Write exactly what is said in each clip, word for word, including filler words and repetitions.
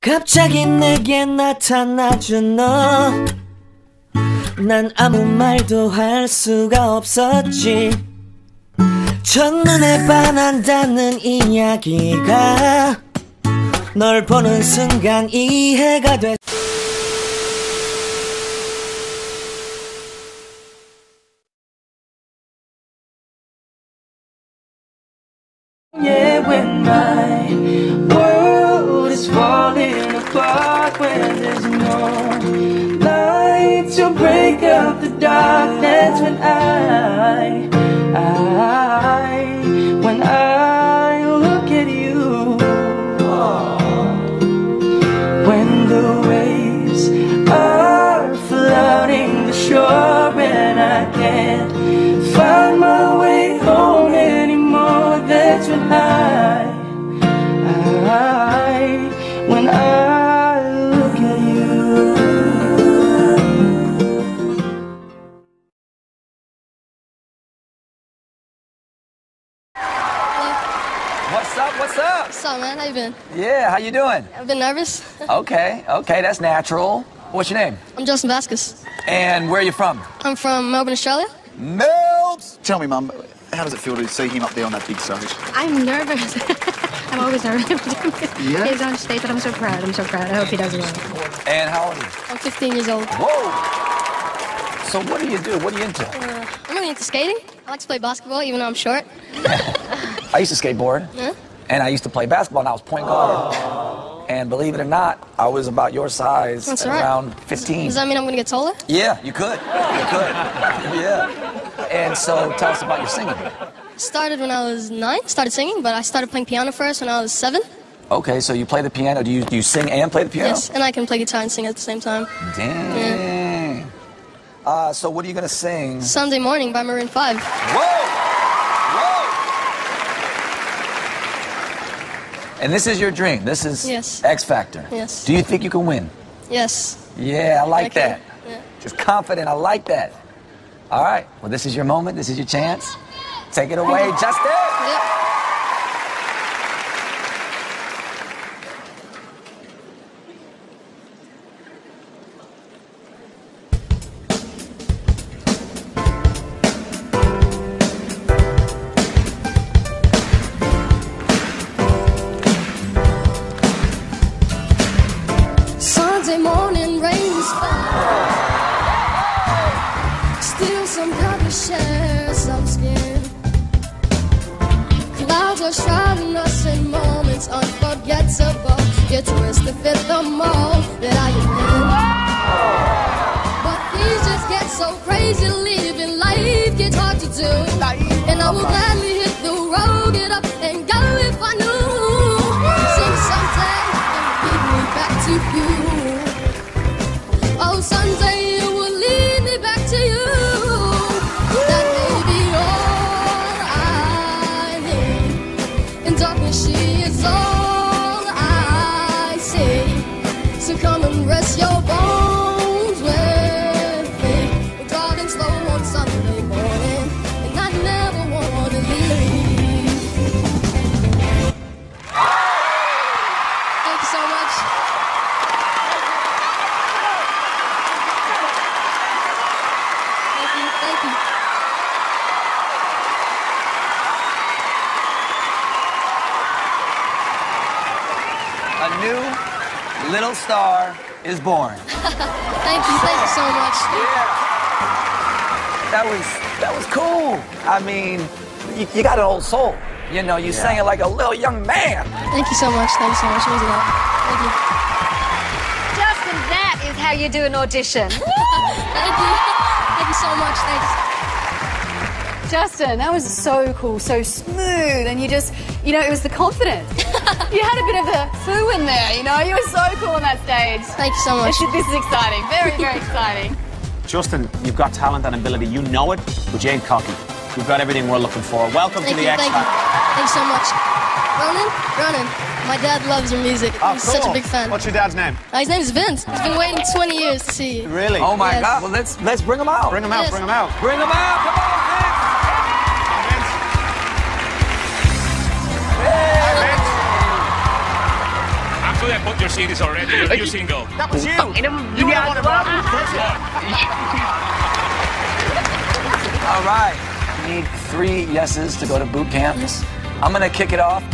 갑자기 내게 나타나준 너, 난 아무 말도 할 수가 없었지. 첫눈에 반한다는 이야기가 널 보는 순간 이해가 됐. Yeah, when my world is falling apart, when there's no light to break up the darkness, when I, I, when I look at you, when the waves are flooding the shore and I can't find my way home anymore, that's when I, I, when I look at you. What's up? What's up? What's up, man? How you been? Yeah, how you doing? I've been nervous. Okay, okay, that's natural. What's your name? I'm Justin Vasquez. And where are you from? I'm from Melbourne, Australia. Melbs! Tell me, Mum, how does it feel to see him up there on that big stage? I'm nervous. I'm always nervous. Yeah? He's on stage, but I'm so proud. I'm so proud. I hope he does well. And how old are you? I'm fifteen years old. Whoa! So what do you do? What are you into? Uh, I'm really into skating. I like to play basketball, even though I'm short. I used to skateboard. Huh? And I used to play basketball, and I was point guard. And believe it or not, I was about your size, That's at right. around fifteen. Does that mean I'm going to get taller? Yeah, you could. You could. Yeah. And so tell us about your singing. Started when I was nine, started singing, but I started playing piano first when I was seven. Okay, so you play the piano. Do you, do you sing and play the piano? Yes, and I can play guitar and sing at the same time. Dang. Yeah. Uh, so what are you going to sing? Sunday Morning by Maroon five. Whoa! And this is your dream. This is Yes. X Factor. Yes. Do you think you can win? Yes. Yeah, I like I can. that. Yeah. Just confident. I like that. All right. Well, this is your moment. This is your chance. Take it away, Justin. Yep. Sunday morning rain fall. Still some cover, share some skin. Clouds are shrouding us in moments unforgettable. Get twist to fit the mold that I am in. But things just get so crazy, living life gets hard to do. And I will gladly hit the road, get up and go if I knew. Sing someday and lead me back to you. Oh, someday you will lead me back to you. That may be all I need. In darkness, she is all I see. So come and rest your bones with me. We're driving slow on Sunday morning, and I never want to leave. Thank you so much. Thank you, thank you. A new little star is born. Thank you, thank you so much. That was that was cool. I mean, you, you got an old soul. You know, you sang it like a little young man. Thank you so much, thank you so much. It means a lot. Thank you. Justin, that is how you do an audition. Thank you. Thank you so much, thanks. Justin, that was so cool, so smooth, and you just, you know, it was the confidence. You had a bit of the foo in there, you know, you were so cool on that stage. Thank you so much. This, this is exciting, very, very exciting. Justin, you've got talent and ability. You know it, but you ain't cocky. You've got everything we're looking for. Welcome Thank to you, the X thank you. Factor. Thanks so much. Ronan? Ronan. My dad loves your music. Oh, He's cool. such a big fan. What's your dad's name? Uh, his name is Vince. He's been waiting twenty years to see you. Really? Oh my Yes. God! Well, let's let's bring him out. Bring him out, Yes. bring him out. Bring him out! Come on, Vince! Vince. Hey, Vince. so I bought your C Ds already. Your new single. That was you. You were the one about All right. We need three yeses to go to boot camp. Yes. I'm going to kick it off.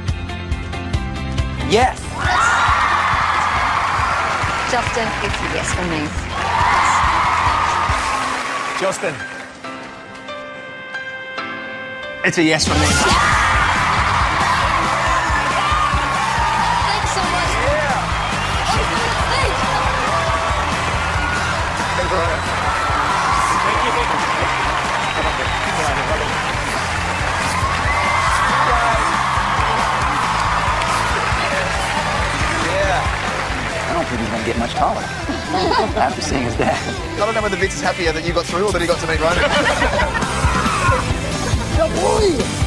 Yes. Justin, it's a yes from me. Justin. It's a yes from me. Thanks so much. Yeah. I don't think he's going to get much taller after seeing his dad. I don't know whether Vince is happier that you got through or that he got to meet Ronan. Boy.